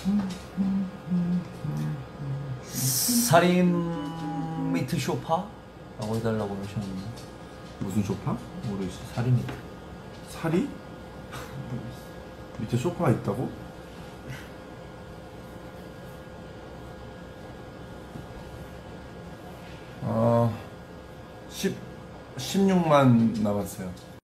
사림 미트 쇼파라고 해달라고 하셨는데. 무슨 소파? 모르겠어. 사림 미트. 사리? 밑에 소파가 있다고? 아, 16만 남았어요.